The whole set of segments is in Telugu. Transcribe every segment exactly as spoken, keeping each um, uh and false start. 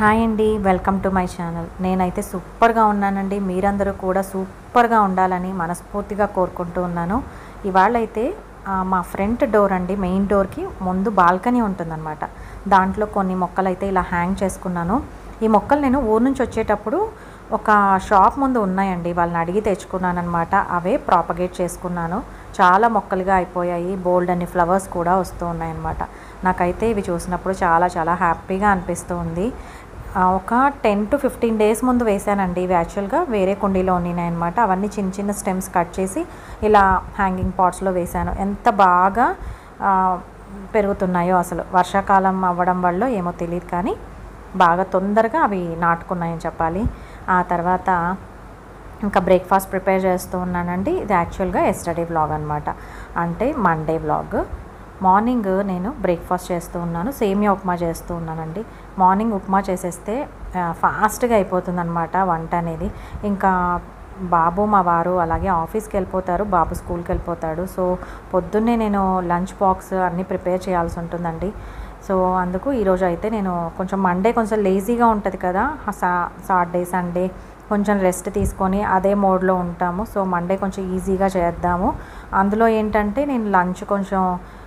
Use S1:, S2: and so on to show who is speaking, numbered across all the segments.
S1: హాయ్ అండి, వెల్కమ్ టు మై ఛానల్. నేనైతే సూపర్గా ఉన్నానండి. మీరందరూ కూడా సూపర్గా ఉండాలని మనస్ఫూర్తిగా కోరుకుంటూ ఉన్నాను. ఇవాళ అయితే మా ఫ్రంట్ డోర్ అండి, మెయిన్ డోర్కి ముందు బాల్కనీ ఉంటుందన్నమాట. దాంట్లో కొన్ని మొక్కలు అయితే ఇలా హ్యాంగ్ చేసుకున్నాను. ఈ మొక్కలు నేను ఊరు నుంచి వచ్చేటప్పుడు ఒక షాప్ ముందు ఉన్నాయండి, వాళ్ళని అడిగి తెచ్చుకున్నాను అనమాట. అవే ప్రాపగేట్ చేసుకున్నాను. చాలా మొక్కలుగా అయిపోయాయి, బోల్డ్ అన్ని ఫ్లవర్స్ కూడా వస్తూ ఉన్నాయన్నమాట. నాకైతే ఇవి చూసినప్పుడు చాలా చాలా హ్యాపీగా అనిపిస్తూ ఉంది. ఒక టెన్ టు ఫిఫ్టీన్ డేస్ ముందు వేసానండి. ఇవి యాక్చువల్గా వేరే కుండీలో ఉన్నాయి అనమాట. అవన్నీ చిన్న చిన్న స్టెమ్స్ కట్ చేసి ఇలా హ్యాంగింగ్ పాట్స్లో వేశాను. ఎంత బాగా పెరుగుతున్నాయో అసలు. వర్షాకాలం అవ్వడం వల్ల ఏమో తెలియదు, కానీ బాగా తొందరగా అవి నాటుకున్నాయని చెప్పాలి. ఆ తర్వాత ఇంకా బ్రేక్ఫాస్ట్ ప్రిపేర్ చేస్తూ ఉన్నానండి. ఇది యాక్చువల్గా ఎస్టర్డే వ్లాగ్ అనమాట, అంటే మండే వ్లాగ్. మార్నింగ్ నేను బ్రేక్ఫాస్ట్ చేస్తూ ఉన్నాను, సేమియా ఉప్మా చేస్తూ ఉన్నానండి. మార్నింగ్ ఉప్మా చేసేస్తే ఫాస్ట్గా అయిపోతుంది అనమాట వంట అనేది. ఇంకా బాబు మా వారు అలాగే ఆఫీస్కి వెళ్ళిపోతారు, బాబు స్కూల్కి వెళ్ళిపోతాడు. సో పొద్దున్నే నేను లంచ్ బాక్స్ అన్నీ ప్రిపేర్ చేయాల్సి ఉంటుందండి. సో అందుకు ఈరోజు అయితే నేను కొంచెం మండే కొంచెం లేజీగా ఉంటుంది కదా, సా సాటర్డే సండే కొంచెం రెస్ట్ తీసుకొని అదే మోడ్లో ఉంటాము. సో మండే కొంచెం ఈజీగా చేద్దాము. అందులో ఏంటంటే నేను లంచ్ కొంచెం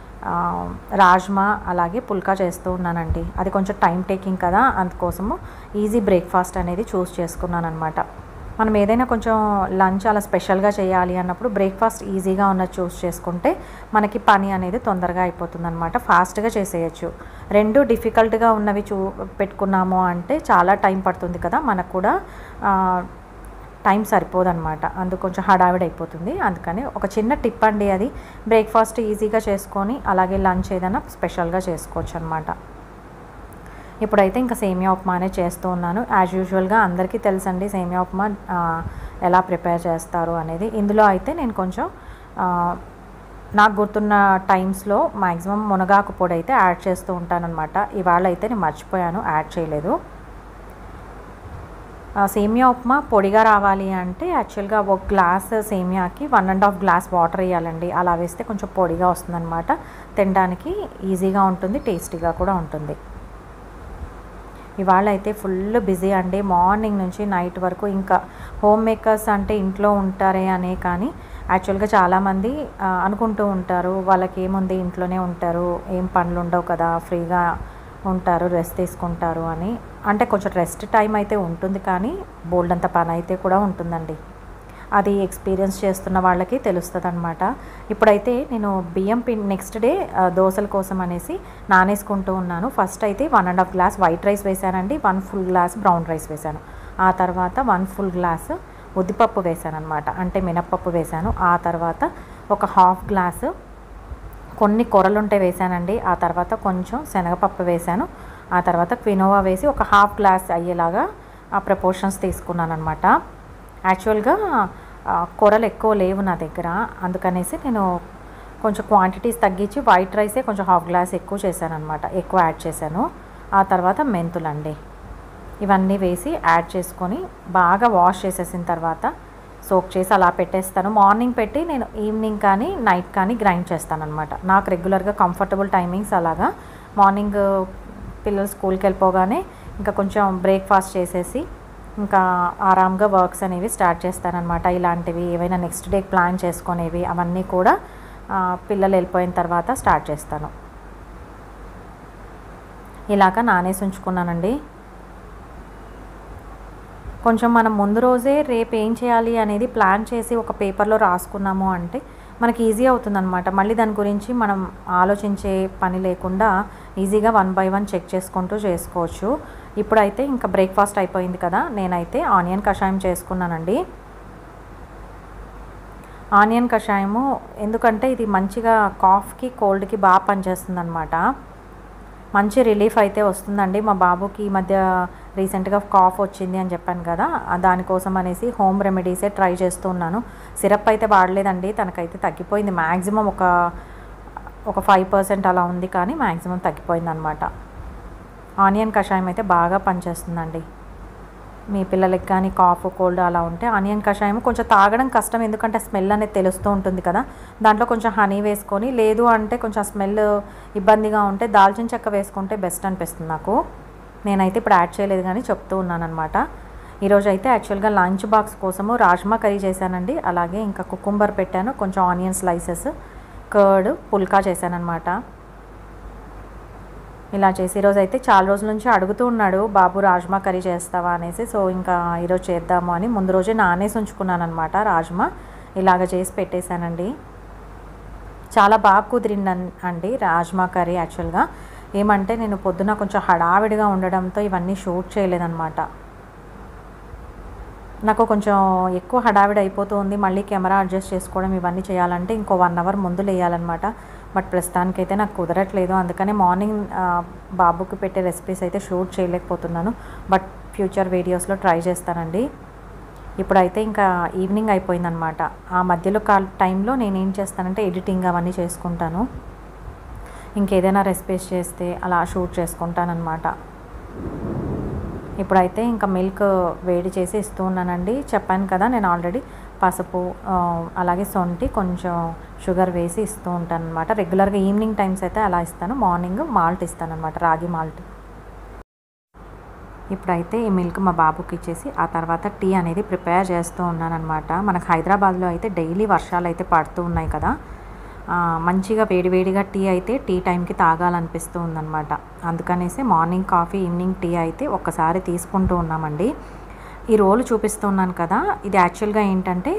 S1: రాజ్మా అలాగే పుల్కా చేస్తూ ఉన్నానండి. అది కొంచెం టైం టేకింగ్ కదా, అందుకోసము ఈజీ బ్రేక్ఫాస్ట్ అనేది చూస్ చేసుకున్నాను అనమాట. మనం ఏదైనా కొంచెం లంచ్ అలా స్పెషల్గా చేయాలి అన్నప్పుడు బ్రేక్ఫాస్ట్ ఈజీగా ఉన్నది చూస్ చేసుకుంటే మనకి పని అనేది తొందరగా అయిపోతుంది అనమాట, ఫాస్ట్గా చేసేయచ్చు. రెండు డిఫికల్ట్గా ఉన్నవి చూ పెట్టుకున్నాము అంటే చాలా టైం పడుతుంది కదా, మనకు కూడా టైం సరిపోదన్నమాట. అందుకు కొంచెం హడావిడి అయిపోతుంది. అందుకని ఒక చిన్న టిప్ అండి అది. బ్రేక్ఫాస్ట్ ఈజీగా చేసుకొని అలాగే లంచ్ ఏదైనా స్పెషల్గా చేసుకోవచ్చు అనమాట. ఇప్పుడైతే ఇంకా సేమియా ఉప్మానే చేస్తూ ఉన్నాను. యాజ్ యూజువల్గా అందరికీ తెలుసండి సేమియా ఉప్మా ఎలా ప్రిపేర్ చేస్తారు అనేది. ఇందులో అయితే నేను కొంచెం నాకు గుర్తున్న టైమ్స్లో మ్యాక్సిమం మునగాకు పొడి అయితే యాడ్ చేస్తూ ఉంటానన్నమాట. ఇవాళ అయితే నేను మర్చిపోయాను, యాడ్ చేయలేదు. సేమియా ఉప్మా పొడిగా రావాలి అంటే యాక్చువల్గా ఒక గ్లాస్ సేమియాకి one and half glass water వేయాలండి. అలా వేస్తే కొంచెం పొడిగా వస్తుందన్నమాట. తినడానికి ఈజీగా ఉంటుంది, టేస్టీగా కూడా ఉంటుంది. ఇవాళ అయితే ఫుల్ బిజీ అండి, మార్నింగ్ నుంచి నైట్ వరకు. ఇంకా హోమ్ మేకర్స్ అంటే ఇంట్లో ఉంటారే అనే, కానీ యాక్చువల్గా చాలామంది అనుకుంటూ ఉంటారు వాళ్ళకి ఏముంది ఇంట్లోనే ఉంటారు, ఏం పనులు ఉండవు కదా, ఫ్రీగా ఉంటారు, రెస్ట్ తీసుకుంటారు అని. అంటే కొంచెం రెస్ట్ టైం అయితే ఉంటుంది, కానీ బోల్డ్ అంత పని అయితే కూడా ఉంటుందండి. అది ఎక్స్పీరియన్స్ చేస్తున్న వాళ్ళకి తెలుస్తుంది అనమాట. ఇప్పుడైతే నేను బియ్యం పిండి నెక్స్ట్ డే దోశల కోసం అనేసి నానేసుకుంటూ ఉన్నాను. ఫస్ట్ అయితే one and half glass white rice వేసానండి, one full glass brown rice వేసాను. ఆ తర్వాత వన్ ఫుల్ గ్లాస్ ఉద్దిపప్పు వేసాను అనమాట, అంటే మినప్పప్పు వేసాను. ఆ తర్వాత ఒక హాఫ్ గ్లాసు కొన్ని కొరలుంటే వేసానండి. ఆ తర్వాత కొంచెం శనగపప్పు వేసాను. ఆ తర్వాత క్వినోవా వేసి ఒక హాఫ్ గ్లాస్ అయ్యేలాగా ఆ ప్రపోర్షన్స్ తీసుకున్నాను అనమాట. యాక్చువల్గా కూరలు ఎక్కువ లేవు నా దగ్గర, అందుకనేసి నేను కొంచెం క్వాంటిటీస్ తగ్గించి వైట్ రైసే కొంచెం హాఫ్ గ్లాస్ ఎక్కువ చేశాను అనమాట, ఎక్కువ యాడ్ చేశాను. ఆ తర్వాత మెంతులండి, ఇవన్నీ వేసి యాడ్ చేసుకొని బాగా వాష్ చేసేసిన తర్వాత సోక్ చేసి అలా పెట్టేస్తాను. మార్నింగ్ పెట్టి నేను ఈవినింగ్ కానీ నైట్ కానీ గ్రైండ్ చేస్తాను అనమాట. నాకు రెగ్యులర్గా కంఫర్టబుల్ టైమింగ్స్ అలాగా. మార్నింగ్ పిల్లలు స్కూల్కి వెళ్ళిపోగానే ఇంకా కొంచెం బ్రేక్ఫాస్ట్ చేసేసి ఇంకా ఆరామ్గా వర్క్స్ అనేవి స్టార్ట్ చేస్తానన్నమాట. ఇలాంటివి ఏవైనా నెక్స్ట్ డే ప్లాన్ చేసుకునేవి అవన్నీ కూడా పిల్లలు వెళ్ళిపోయిన తర్వాత స్టార్ట్ చేస్తాను. ఇలాగ నానేసి ఉంచుకున్నానండి. కొంచెం మనం ముందు రోజే రేపు ఏం చేయాలి అనేది ప్లాన్ చేసి ఒక పేపర్లో రాసుకున్నాము అంటే మనకి ఈజీ అవుతుందన్నమాట. మళ్ళీ దాని గురించి మనం ఆలోచించే పని లేకుండా ఈజీగా వన్ బై వన్ చెక్ చేసుకుంటూ చేసుకోవచ్చు. ఇప్పుడైతే ఇంకా బ్రేక్ఫాస్ట్ అయిపోయింది కదా, నేనైతే ఆనియన్ కషాయం చేసుకున్నానండి. ఆనియన్ కషాయము ఎందుకంటే ఇది మంచిగా కాఫ్కి కోల్డ్కి బాగా పనిచేస్తుంది అనమాట. మంచి రిలీఫ్ అయితే వస్తుందండి. మా బాబుకి ఈ మధ్య రీసెంట్గా కాఫ్ వచ్చింది అని చెప్పాను కదా, దానికోసం అనేసి హోమ్ రెమెడీసే ట్రై చేస్తూ ఉన్నాను. సిరప్ అయితే వాడలేదండి, తనకైతే తగ్గిపోయింది. మ్యాక్సిమం ఒక ఒక ఫైవ్ పర్సెంట్ అలా ఉంది, కానీ మ్యాక్సిమం తగ్గిపోయింది అనమాట. ఆనియన్ కషాయం అయితే బాగా పనిచేస్తుందండి. మీ పిల్లలకి కానీ కాఫ్ కోల్డ్ అలా ఉంటే ఆనియన్ కషాయం కొంచెం తాగడం కష్టం, ఎందుకంటే స్మెల్ అనేది తెలుస్తూ ఉంటుంది కదా. దాంట్లో కొంచెం హనీ వేసుకొని, లేదు అంటే కొంచెం స్మెల్ ఇబ్బందిగా ఉంటే దాల్చిన చెక్క వేసుకుంటే బెస్ట్ అనిపిస్తుంది నాకు. నేనైతే ఇప్పుడు యాడ్ చేయలేదు కానీ చెప్తూ ఉన్నాను అనమాట. ఈరోజు అయితే యాక్చువల్గా లంచ్ బాక్స్ కోసము రాజ్మా కర్రీ చేశానండి. అలాగే ఇంకా కుకుంబర్ పెట్టాను, కొంచెం ఆనియన్ స్లైసెస్, కర్డ్, పుల్కా చేశానమాట. ఇలా చేసి ఈరోజు అయితే చాలా రోజుల నుంచి అడుగుతూ ఉన్నాడు బాబు రాజ్మా కర్రీ చేస్తావా అనేసి. సో ఇంకా ఈరోజు చేద్దాము అని ముందు రోజే నానేసి ఉంచుకున్నాను అనమాట. రాజ్మా ఇలాగ చేసి పెట్టేశానండి. చాలా బాగా కుదిరింది అండి రాజ్మా కర్రీ. యాక్చువల్గా ఏమంటే నేను పొద్దున కొంచెం హడావిడిగా ఉండడంతో ఇవన్నీ షూట్ చేయలేదన్నమాట. నాకు కొంచెం ఎక్కువ హడావిడి అయిపోతుంది, మళ్ళీ కెమెరా అడ్జస్ట్ చేసుకోవడం ఇవన్నీ చేయాలంటే ఇంకో వన్ అవర్ ముందు లేయాలన్నమాట. బట్ ప్రస్తుతానికైతే నాకు కుదరట్లేదు, అందుకనే మార్నింగ్ బాబుకి పెట్టే రెసిపీస్ అయితే షూట్ చేయలేకపోతున్నాను. బట్ ఫ్యూచర్ వీడియోస్లో ట్రై చేస్తానండి. ఇప్పుడైతే ఇంకా ఈవినింగ్ అయిపోయిందనమాట. ఆ మధ్యలో కాల్ టైంలో నేను ఏం చేస్తానంటే ఎడిటింగ్ అవన్నీ చేసుకుంటాను. ఇంకేదైనా రెసిపీస్ చేస్తే అలా షూట్ చేసుకుంటానన్నమాట. ఇప్పుడైతే ఇంకా మిల్క్ వేడి చేసి ఇస్తూ ఉన్నానండి. చెప్పాను కదా నేను ఆల్రెడీ పసుపు అలాగే సొంటి కొంచెం షుగర్ వేసి ఇస్తూ ఉంటాను అనమాట. రెగ్యులర్గా ఈవినింగ్ టైమ్స్ అయితే అలా ఇస్తాను, మార్నింగ్ మాల్ట్ ఇస్తాను అనమాట, రాగి మాల్ట్. ఇప్పుడైతే ఈ మిల్క్ మా బాబుకి ఇచ్చేసి ఆ తర్వాత టీ అనేది ప్రిపేర్ చేస్తూ ఉన్నానమాట. మనకు హైదరాబాద్లో అయితే డైలీ వర్షాలు అయితే పడుతూ ఉన్నాయి కదా, మంచిగా వేడివేడిగా టీ అయితే టీ టైంకి తాగాలనిపిస్తూ ఉందన్నమాట. అందుకనేసి మార్నింగ్ కాఫీ, ఈవినింగ్ టీ అయితే ఒక్కసారి తీసుకుంటూ ఉన్నామండి. ఈ రోలు చూపిస్తూ ఉన్నాను కదా, ఇది యాక్చువల్గా ఏంటంటే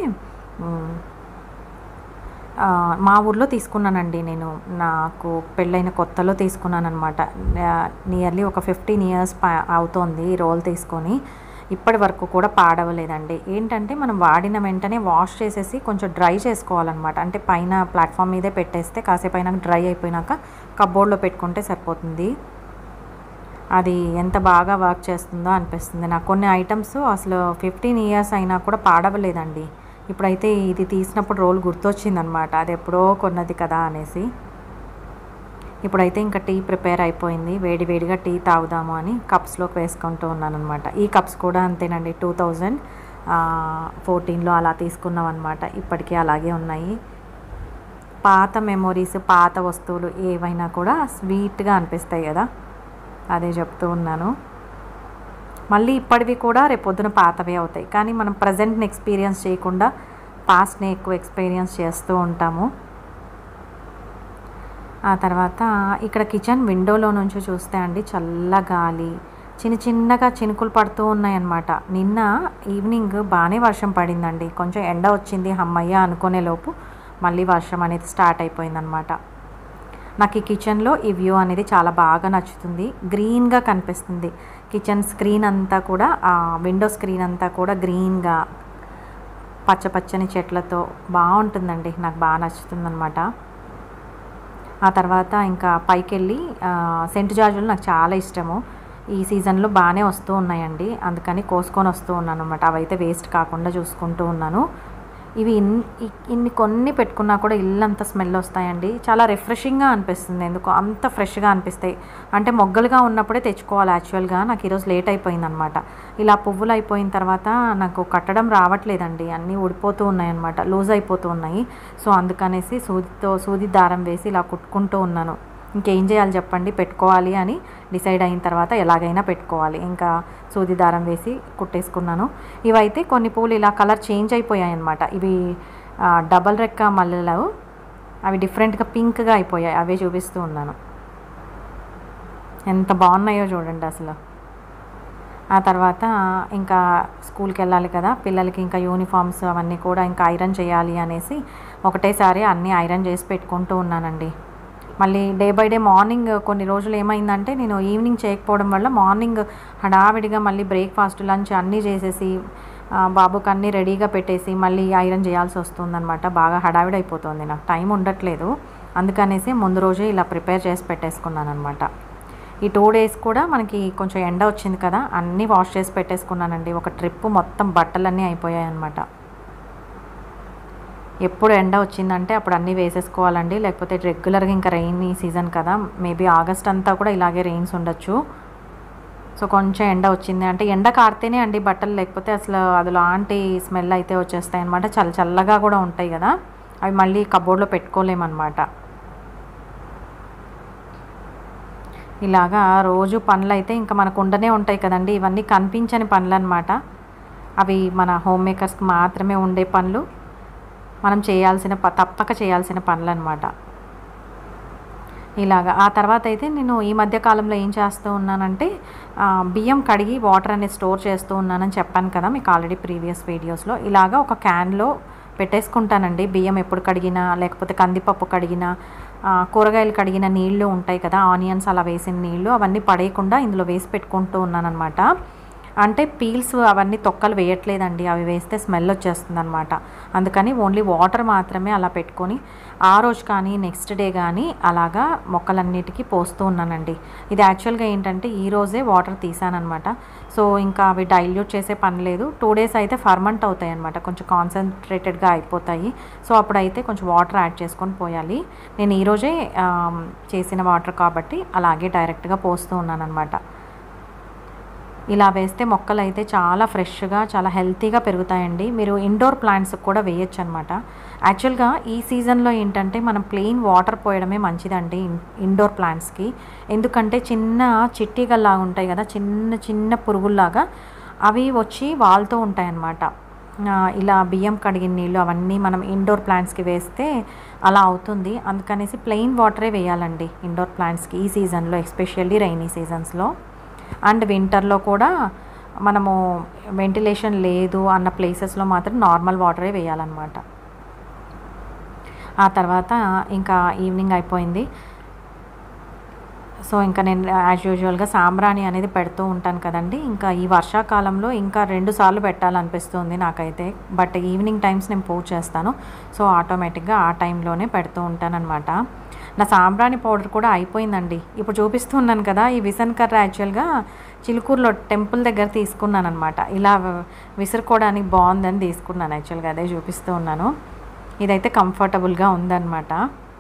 S1: మా ఊర్లో తీసుకున్నానండి. నేను నాకు పెళ్ళైన కొత్తలో తీసుకున్నాను అనమాట. నియర్లీ ఒక ఫిఫ్టీన్ ఇయర్స్ అవుతోంది ఈ రోల్ తీసుకొని. ఇప్పటి వరకు కూడా పాడవలేదండి. ఏంటంటే మనం వాడిన వెంటనే వాష్ చేసేసి కొంచెం డ్రై చేసుకోవాలన్నమాట. అంటే పైన ప్లాట్ఫామ్ మీదే పెట్టేస్తే కాసేపు అయినాక డ్రై అయిపోయినాక కబోర్డ్లో పెట్టుకుంటే సరిపోతుంది. అది ఎంత బాగా వర్క్ చేస్తుందో అనిపిస్తుంది నాకు. కొన్ని ఐటమ్స్ అసలు ఫిఫ్టీన్ ఇయర్స్ అయినా కూడా పాడవలేదండి. ఇప్పుడైతే ఇది తీసినప్పుడు రోల్ గుర్తొచ్చిందనమాట, అది ఎప్పుడో కొన్నది కదా అనేసి. ఇప్పుడైతే ఇంకా టీ ప్రిపేర్ అయిపోయింది. వేడి వేడిగా టీ తాగుదాము అని కప్స్లోకి వేసుకుంటూ ఉన్నాను అనమాట. ఈ కప్స్ కూడా అంతేనండి, టూ థౌజండ్ ఫోర్టీన్లో అలా తీసుకున్నాం అనమాట. ఇప్పటికీ అలాగే ఉన్నాయి. పాత మెమొరీస్, పాత వస్తువులు ఏవైనా కూడా స్వీట్గా అనిపిస్తాయి కదా, అదే చెప్తూ ఉన్నాను. మళ్ళీ ఇప్పటివి కూడా రేపొద్దున పాతవే అవుతాయి, కానీ మనం ప్రజెంట్ని ఎక్స్పీరియన్స్ చేయకుండా పాస్ట్ని ఎక్కువ ఎక్స్పీరియన్స్ చేస్తూ ఉంటాము. ఆ తర్వాత ఇక్కడ కిచెన్ విండోలో నుంచి చూస్తే అండి చల్ల గాలి, చిన్న చిన్నగా చినుకులు పడుతూ ఉన్నాయన్నమాట. నిన్న ఈవినింగ్ బాగానే వర్షం పడిందండి. కొంచెం ఎండ వచ్చింది హమ్మయ్య అనుకునే లోపు మళ్ళీ వర్షం అనేది స్టార్ట్ అయిపోయిందనమాట. నాకు ఈ కిచెన్లో ఈ వ్యూ అనేది చాలా బాగా నచ్చుతుంది. గ్రీన్గా కనిపిస్తుంది కిచెన్ స్క్రీన్ అంతా కూడా, ఆ విండో స్క్రీన్ అంతా కూడా గ్రీన్గా పచ్చ పచ్చని చెట్లతో బాగుంటుందండి. నాకు బాగా నచ్చుతుందన్నమాట. ఆ తర్వాత ఇంకా పైకి వెళ్ళి సెంటు జాజులు నాకు చాలా ఇష్టము. ఈ సీజన్లో బాగానే వస్తూ ఉన్నాయండి, అందుకని కోసుకొని వస్తూ ఉన్నాను అనమాట. అవైతే వేస్ట్ కాకుండా చూసుకుంటూ ఉన్నాను. ఇవి ఇన్ని ఇన్ని కొన్ని పెట్టుకున్నా కూడా ఇల్లంతా స్మెల్ వస్తాయండి. చాలా రిఫ్రెషింగ్గా అనిపిస్తుంది, ఎందుకో అంత ఫ్రెష్గా అనిపిస్తాయి. అంటే మొగ్గలుగా ఉన్నప్పుడే తెచ్చుకోవాలి యాక్చువల్గా. నాకు ఈరోజు లేట్ అయిపోయిందనమాట. ఇలా పువ్వులు అయిపోయిన తర్వాత నాకు కట్టడం రావట్లేదండి, అన్నీ ఊడిపోతూ ఉన్నాయన్నమాట, లూజ్ అయిపోతూ ఉన్నాయి. సో అందుకనేసి సూదితో సూది దారం వేసి ఇలా కుట్టుకుంటూ ఉన్నాను. ఇంకేం చేయాలి చెప్పండి, పెట్టుకోవాలి అని డిసైడ్ అయిన తర్వాత ఎలాగైనా పెట్టుకోవాలి. ఇంకా సూది దారం వేసి కుట్టేసుకున్నాను. ఇవైతే కొన్ని పూలు ఇలా కలర్ చేంజ్ అయిపోయాయి అన్నమాట. ఇవి డబల్ రెక్క మల్లెలు, అవి డిఫరెంట్గా పింక్గా అయిపోయాయి, అవే చూపిస్తూ ఉన్నాను. ఎంత బాగున్నాయో చూడండి అసలు. ఆ తర్వాత ఇంకా స్కూల్కి వెళ్ళాలి కదా పిల్లలకి, ఇంకా యూనిఫామ్స్ అవన్నీ కూడా ఇంకా ఐరన్ చేయాలి అనేసి ఒకటేసారి అన్నీ ఐరన్ చేసి పెట్టుకుంటూ ఉన్నానండి. మళ్ళీ డే బై డే మార్నింగ్ కొన్ని రోజులు ఏమైందంటే నేను ఈవినింగ్ చేయకపోవడం వల్ల మార్నింగ్ హడావిడిగా మళ్ళీ బ్రేక్ఫాస్ట్, లంచ్ అన్నీ చేసేసి బాబుకి అన్నీ రెడీగా పెట్టేసి మళ్ళీ ఐరన్ చేయాల్సి వస్తుందన్నమాట. బాగా హడావిడి అయిపోతుంది, నాకు టైం ఉండట్లేదు. అందుకనేసి ముందు రోజే ఇలా ప్రిపేర్ చేసి పెట్టేసుకున్నాను అనమాట. ఈ టూ డేస్ కూడా మనకి కొంచెం ఎండ వచ్చింది కదా, అన్నీ వాష్ చేసి పెట్టేసుకున్నానండి. ఒక ట్రిప్ మొత్తం బట్టలన్నీ అయిపోయాయి అనమాట. ఎప్పుడు ఎండ వచ్చిందంటే అప్పుడు అన్నీ వేసేసుకోవాలండి, లేకపోతే రెగ్యులర్గా ఇంకా రెయినీ సీజన్ కదా, మేబీ ఆగస్ట్ అంతా కూడా ఇలాగే రెయిన్స్ ఉండొచ్చు. సో కొంచెం ఎండ వచ్చింది అంటే ఎండ కారితేనే అండి బట్టలు, లేకపోతే అసలు అది లాంటి స్మెల్ అయితే వచ్చేస్తాయి అనమాట. చల్ల చల్లగా కూడా ఉంటాయి కదా, అవి మళ్ళీ కబోర్డ్లో పెట్టుకోలేమన్నమాట. ఇలాగా రోజు పనులైతే ఇంకా మనకు ఉండనే ఉంటాయి కదండి. ఇవన్నీ కనిపించని పనులన్నమాట. అవి మన హోమ్ మేకర్స్కి మాత్రమే ఉండే పనులు, మనం చేయాల్సిన ప తప్పక చేయాల్సిన పనులన్నమాట. ఇలాగా ఆ తర్వాత అయితే నేను ఈ మధ్య కాలంలో ఏం చేస్తూ ఉన్నానంటే బియ్యం కడిగి వాటర్ అనేది స్టోర్ చేస్తూ ఉన్నానని చెప్పాను కదా మీకు ఆల్రెడీ ప్రీవియస్ వీడియోస్లో. ఇలాగా ఒక క్యాన్లో పెట్టేసుకుంటానండి. బియ్యం ఎప్పుడు కడిగినా, లేకపోతే కందిపప్పు కడిగినా, కూరగాయలు కడిగిన నీళ్లు ఉంటాయి కదా, ఆనియన్స్ అలా వేసిన నీళ్లు, అవన్నీ పడేయకుండా ఇందులో వేసి పెట్టుకుంటూ ఉన్నానన్నమాట. అంటే పీల్స్ అవన్నీ తొక్కలు వేయట్లేదండి, అవి వేస్తే స్మెల్ వచ్చేస్తుంది అనమాట. అందుకని ఓన్లీ వాటర్ మాత్రమే అలా పెట్టుకొని ఆ రోజు కానీ నెక్స్ట్ డే కానీ అలాగా మొక్కలన్నిటికీ పోస్తూ ఉన్నానండి. ఇది యాక్చువల్గా ఏంటంటే ఈరోజే వాటర్ తీసానమాట. సో ఇంకా అవి డైల్యూట్ చేసే పని లేదు. టూ డేస్ అయితే ఫర్మెంట్ అవుతాయి అనమాట, కొంచెం కాన్సన్ట్రేటెడ్గా అయిపోతాయి. సో అప్పుడైతే కొంచెం వాటర్ యాడ్ చేసుకొని పోయాలి. నేను ఈరోజే చేసిన వాటర్ కాబట్టి అలాగే డైరెక్ట్గా పోస్తూ ఉన్నాను అనమాట. ఇలా వేస్తే మొక్కలు అయితే చాలా ఫ్రెష్గా, చాలా హెల్తీగా పెరుగుతాయండి. మీరు ఇండోర్ ప్లాంట్స్ కూడా వేయచ్చు అనమాట. యాక్చువల్గా ఈ సీజన్లో ఏంటంటే మనం ప్లెయిన్ వాటర్ పోయడమే మంచిదండి ఇండోర్ ప్లాంట్స్కి. ఎందుకంటే చిన్న చిట్టీగల్లాగా ఉంటాయి కదా, చిన్న చిన్న పురుగుల్లాగా అవి వచ్చి వాళ్తూ ఉంటాయి అన్నమాట. ఇలా బియ్యం కడిగిన నీళ్ళు అవన్నీ మనం ఇండోర్ ప్లాంట్స్కి వేస్తే అలా అవుతుంది. అందుకనేసి ప్లెయిన్ వాటరే వేయాలండి ఇండోర్ ప్లాంట్స్కి ఈ సీజన్లో, ఎస్పెషల్లీ రైనీ సీజన్స్లో. అండ్ వింటర్లో కూడా మనము వెంటిలేషన్ లేదు అన్న ప్లేసెస్లో మాత్రం నార్మల్ వాటరే వేయాలన్నమాట. ఆ తర్వాత ఇంకా ఈవినింగ్ అయిపోయింది. సో ఇంకా నేను యాజ్ యూజువల్గా సాంబ్రాణి అనేది పెడుతూ ఉంటాను కదండి. ఇంకా ఈ వర్షాకాలంలో ఇంకా రెండు సార్లు పెట్టాలనిపిస్తుంది నాకైతే. బట్ ఈవినింగ్ టైమ్స్ నేను పూజ చేస్తాను, సో ఆటోమేటిక్గా ఆ టైంలోనే పెడుతూ ఉంటానన్నమాట. నా సాంబ్రాణి పౌడర్ కూడా అయిపోయిందండి. ఇప్పుడు చూపిస్తున్నాను కదా, ఈ విసన్ కర్ర యాక్చువల్గా చిలుకూరులో టెంపుల్ దగ్గర తీసుకున్నాను అనమాట. ఇలా విసురుకోవడానికి బాగుందని తీసుకున్నాను యాక్చువల్గా, అదే చూపిస్తూ ఉన్నాను. ఇదైతే కంఫర్టబుల్గా ఉందన్నమాట.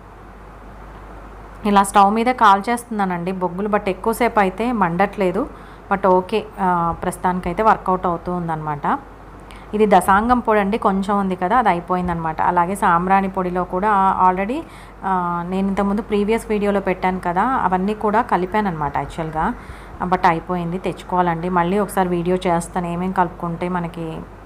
S1: ఇలా స్టవ్ మీదే కాల్ చేస్తున్నానండి బొగ్గులు, బట్ ఎక్కువసేపు అయితే మండట్లేదు. బట్ ఓకే, ప్రస్తుతానికైతే వర్కౌట్ అవుతూ ఉందన్నమాట. ఇది దశాంగం పొడి అండి, కొంచెం ఉంది కదా, అది అయిపోయిందనమాట. అలాగే సాంబ్రాణి పొడిలో కూడా ఆల్రెడీ నేను ఇంతకుముందు ప్రీవియస్ వీడియోలో పెట్టాను కదా, అవన్నీ కూడా కలిపాను అనమాట యాక్చువల్గా. బట్ అయిపోయింది, తెచ్చుకోవాలండి. మళ్ళీ ఒకసారి వీడియో చేస్తాను ఏమేమి కలుపుకుంటే మనకి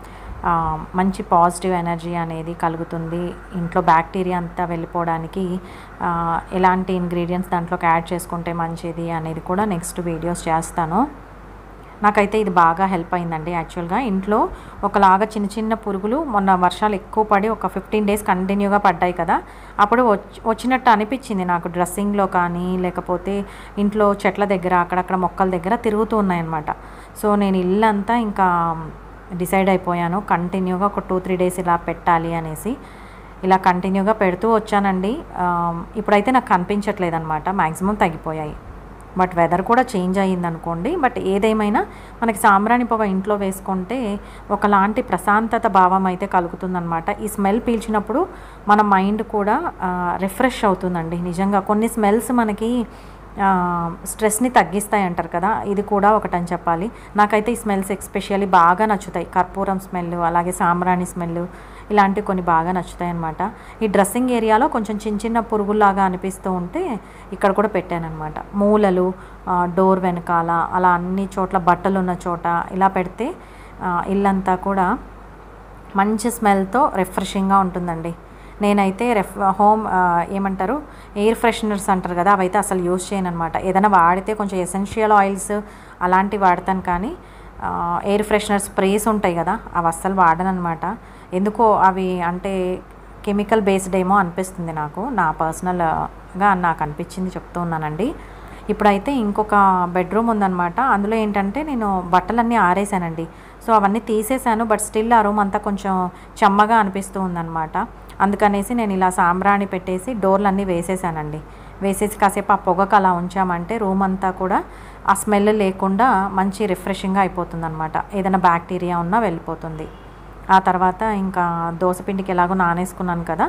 S1: మంచి పాజిటివ్ ఎనర్జీ అనేది కలుగుతుంది, ఇంట్లో బ్యాక్టీరియా అంతా వెళ్ళిపోవడానికి ఎలాంటి ఇంగ్రీడియంట్స్ దాంట్లోకి యాడ్ చేసుకుంటే మంచిది అనేది కూడా నెక్స్ట్ వీడియోస్ చేస్తాను. నాకైతే ఇది బాగా హెల్ప్ అయిందండి యాక్చువల్గా. ఇంట్లో ఒకలాగా చిన్న చిన్న పురుగులు మొన్న వర్షాలు ఎక్కువ పడి ఒక ఫిఫ్టీన్ డేస్ కంటిన్యూగా పడ్డాయి కదా, అప్పుడు వచ్చినట్టు అనిపించింది నాకు. డ్రెస్సింగ్లో కానీ లేకపోతే ఇంట్లో చెట్ల దగ్గర అక్కడక్కడ మొక్కల దగ్గర తిరుగుతూ ఉన్నాయన్నమాట. సో నేను ఇల్లంతా ఇంకా డిసైడ్ అయిపోయాను కంటిన్యూగా ఒక టూ త్రీ డేస్ ఇలా పెట్టాలి అనేసి. ఇలా కంటిన్యూగా పెడుతూ వచ్చానండి. ఇప్పుడైతే నాకు కనిపించట్లేదు అనమాట, మ్యాక్సిమం తగ్గిపోయాయి. బట్ వెదర్ కూడా చేంజ్ అయ్యింది అనుకోండి. బట్ ఏదేమైనా మనకి సాంబ్రాణి పొగ ఇంట్లో వేసుకుంటే ఒకలాంటి ప్రశాంతత భావం అయితే కలుగుతుందన్నమాట. ఈ స్మెల్ పీల్చినప్పుడు మన మైండ్ కూడా రిఫ్రెష్ అవుతుందండి. నిజంగా కొన్ని స్మెల్స్ మనకి స్ట్రెస్ని తగ్గిస్తాయి అంటారు కదా, ఇది కూడా ఒకటని చెప్పాలి. నాకైతే ఈ స్మెల్స్ ఎస్పెషల్లీ బాగా నచ్చుతాయి. కర్పూరం స్మెల్, అలాగే సాంబ్రాణి స్మెల్, ఇలాంటివి కొన్ని బాగా నచ్చుతాయి అన్నమాట. ఈ డ్రెస్సింగ్ ఏరియాలో కొంచెం చిన్న చిన్న పురుగుల్లాగా అనిపిస్తూ ఉంటే ఇక్కడ కూడా పెట్టాను అనమాట. మూలలు, డోర్ వెనకాల, అలా అన్ని చోట్ల బట్టలు ఉన్న చోట ఇలా పెడితే ఇల్లంతా కూడా మంచి స్మెల్తో రిఫ్రెషింగ్గా ఉంటుందండి. నేనైతే రెఫ్ హోమ్ ఏమంటారు ఎయిర్ ఫ్రెషనర్స్ అంటారు కదా, అవైతే అసలు యూజ్ చేయను అనమాట. ఏదైనా వాడితే కొంచెం ఎసెన్షియల్ ఆయిల్స్ అలాంటివి వాడతాను, కానీ ఎయిర్ ఫ్రెషనర్ స్ప్రేస్ ఉంటాయి కదా అవి అస్సలు వాడను అనమాట. ఎందుకో అవి అంటే కెమికల్ బేస్డ్ ఏమో అనిపిస్తుంది నాకు, నా పర్సనల్గా నాకు అనిపించింది చెప్తూ ఉన్నానండి. ఇప్పుడైతే ఇంకొక బెడ్రూమ్ ఉందన్నమాట. అందులో ఏంటంటే నేను బట్టలన్నీ ఆరేసానండి. సో అవన్నీ తీసేసాను, బట్ స్టిల్ ఆ రూమ్ అంతా కొంచెం చెమ్మగా అనిపిస్తూ ఉందన్నమాట. అందుకనేసి నేను ఇలా సాంబ్రాణి పెట్టేసి డోర్లన్నీ వేసేసానండి. వేసేసి కాసేపు ఆ పొగకు అలా ఉంచామంటే రూమ్ అంతా కూడా ఆ స్మెల్ లేకుండా మంచి రిఫ్రెషింగ్గా అయిపోతుంది అనమాట. ఏదైనా బ్యాక్టీరియా ఉన్నా వెళ్ళిపోతుంది. ఆ తర్వాత ఇంకా దోసపిండికి ఎలాగో నానేసుకున్నాను కదా,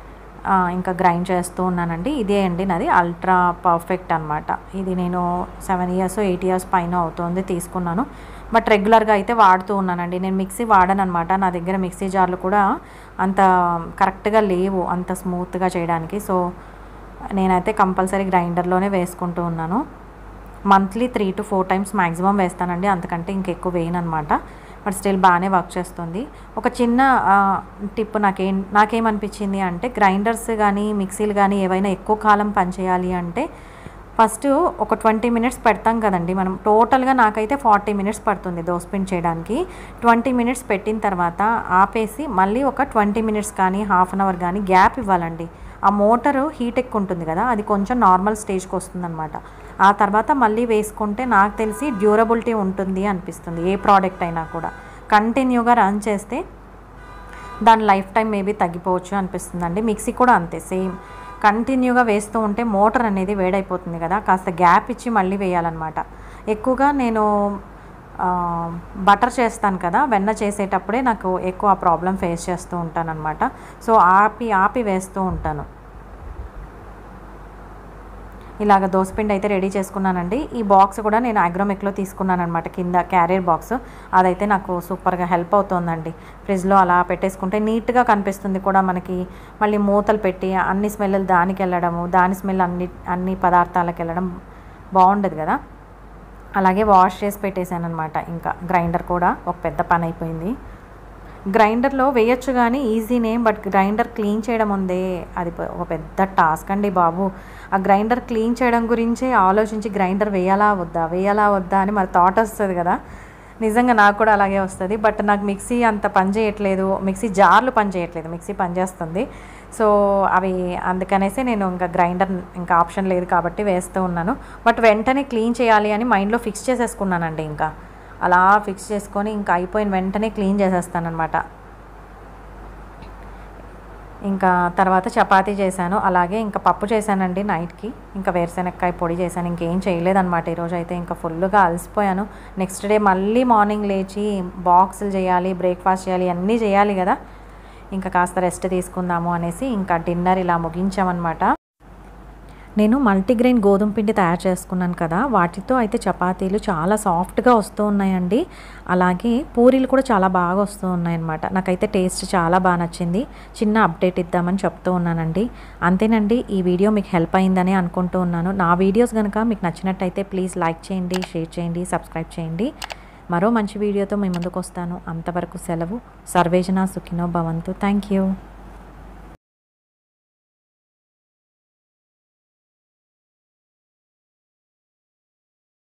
S1: ఇంకా గ్రైండ్ చేస్తూ ఉన్నానండి. ఇదే అండి నాది అల్ట్రా పర్ఫెక్ట్ అనమాట. ఇది నేను సెవెన్ ఇయర్స్ ఎయిట్ ఇయర్స్ పైన అవుతుంది తీసుకున్నాను, బట్ రెగ్యులర్గా అయితే వాడుతూ ఉన్నానండి. నేను మిక్సీ వాడను అనమాట. నా దగ్గర మిక్సీ జార్లు కూడా అంత కరెక్ట్గా లేవు, అంత స్మూత్గా చేయడానికి. సో నేనైతే కంపల్సరీ గ్రైండర్లోనే వేసుకుంటూ ఉన్నాను. Monthly three to four times maximum వేస్తానండి, అంతకంటే ఇంకెక్కువ వేయను అనమాట. బట్ స్టిల్ బాగానే వర్క్ చేస్తుంది. ఒక చిన్న టిప్ నాకేం నాకేమనిపించింది అంటే, గ్రైండర్స్ కానీ మిక్సీలు కానీ ఏవైనా ఎక్కువ కాలం పనిచేయాలి అంటే ఫస్ట్ ఒక ట్వంటీ మినిట్స్ పెడతాం కదండి మనం. టోటల్గా నాకైతే ఫార్టీ మినిట్స్ పడుతుంది దోసపిండి చేయడానికి. ట్వంటీ మినిట్స్ పెట్టిన తర్వాత ఆపేసి మళ్ళీ ఒక ట్వంటీ మినిట్స్ కానీ హాఫ్ అన్ అవర్ కానీ గ్యాప్ ఇవ్వాలండి. ఆ మోటారు హీట్ ఎక్కువ ఉంటుంది కదా, అది కొంచెం నార్మల్ స్టేజ్కి వస్తుందన్నమాట. ఆ తర్వాత మళ్ళీ వేసుకుంటే నాకు తెలిసి డ్యూరబిలిటీ ఉంటుంది అనిపిస్తుంది. ఏ ప్రోడక్ట్ అయినా కూడా కంటిన్యూగా రన్ చేస్తే దాని లైఫ్ టైం మేబీ తగ్గిపోవచ్చు అనిపిస్తుంది అండి. మిక్సీ కూడా అంతే, సేమ్ కంటిన్యూగా వేస్తూ ఉంటే మోటార్ అనేది వేడైపోతుంది కదా, కాస్త గ్యాప్ ఇచ్చి మళ్ళీ వేయాలన్నమాట. ఎక్కువగా నేను బటర్ చేస్తాను కదా, వెన్న చేసేటప్పుడే నాకు ఎక్కువ ఆ ప్రాబ్లం ఫేస్ చేస్తూ ఉంటాను అనమాట. సో ఆపి ఆపి వేస్తూ ఉంటాను. ఇలాగ దోసపిండి అయితే రెడీ చేసుకున్నానండి. ఈ బాక్స్ కూడా నేను అగ్రోమెక్లో తీసుకున్నాను అనమాట, కింద క్యారియర్ బాక్స్. అదైతే నాకు సూపర్గా హెల్ప్ అవుతుందండి. ఫ్రిడ్జ్లో అలా పెట్టేసుకుంటే నీట్గా కనిపిస్తుంది కూడా మనకి. మళ్ళీ మూతలు పెట్టి అన్ని స్మెల్ దానికి వెళ్ళడము, దాని స్మెల్ అన్ని అన్ని పదార్థాలకు వెళ్ళడం బాగుండదు కదా. అలాగే వాష్ చేసి పెట్టేశాను అనమాట. ఇంకా గ్రైండర్ కూడా ఒక పెద్ద పని అయిపోయింది. గ్రైండర్లో వేయచ్చు కానీ ఈజీనే, బట్ గ్రైండర్ క్లీన్ చేయడం ఉందే అది ఒక పెద్ద టాస్క్ అండి బాబు. ఆ గ్రైండర్ క్లీన్ చేయడం గురించే ఆలోచించి గ్రైండర్ వేయాలా వద్దా వేయాలా వద్దా అని మరి థాట్ వస్తుంది కదా. నిజంగా నాకు కూడా అలాగే వస్తుంది. బట్ నాకు మిక్సీ అంత పని చేయట్లేదు, మిక్సీ జార్లు పని చేయట్లేదు, మిక్సీ పనిచేస్తుంది. సో అవి అందుకనేసి నేను ఇంకా గ్రైండర్ ఇంకా ఆప్షన్ లేదు కాబట్టి వేస్తూ ఉన్నాను. బట్ వెంటనే క్లీన్ చేయాలి అని మైండ్లో ఫిక్స్ చేసేసుకున్నానండి. ఇంకా అలా ఫిక్స్ చేసుకొని ఇంకా అయిపోయిన వెంటనే క్లీన్ చేసేస్తానమాట. ఇంకా తర్వాత చపాతీ చేశాను, అలాగే ఇంకా పప్పు చేశానండి నైట్కి. ఇంకా వేరుశెనక్కాయ పొడి చేశాను, ఇంకేం చేయలేదన్నమాట ఈరోజు అయితే. ఇంకా ఫుల్గా అలసిపోయాను. నెక్స్ట్ డే మళ్ళీ మార్నింగ్ లేచి బాక్సులు చేయాలి, బ్రేక్ఫాస్ట్ చేయాలి, అన్నీ చేయాలి కదా. ఇంకా కాస్త రెస్ట్ తీసుకుందాము అనేసి ఇంకా డిన్నర్ ఇలా ముగించామన్నమాట. నేను మల్టీగ్రెయిన్ గోధుమ పిండి తయారు చేసుకున్నాను కదా, వాటితో అయితే చపాతీలు చాలా సాఫ్ట్గా వస్తూ ఉన్నాయండి. అలాగే పూరీలు కూడా చాలా బాగా వస్తూ ఉన్నాయన్నమాట. నాకైతే టేస్ట్ చాలా బాగా నచ్చింది. చిన్న అప్డేట్ ఇద్దామని చెప్తూ ఉన్నానండి. అంతేనండి, ఈ వీడియో మీకు హెల్ప్ అయిందని అనుకుంటూ ఉన్నాను. నా వీడియోస్ కనుక మీకు నచ్చినట్టయితే ప్లీజ్ లైక్ చేయండి, షేర్ చేయండి, సబ్స్క్రైబ్ చేయండి. మరో మంచి వీడియోతో మీ ముందుకు వస్తాను. అంతవరకు సెలవు. సర్వేజన సుఖినో భవంతు. Thank you.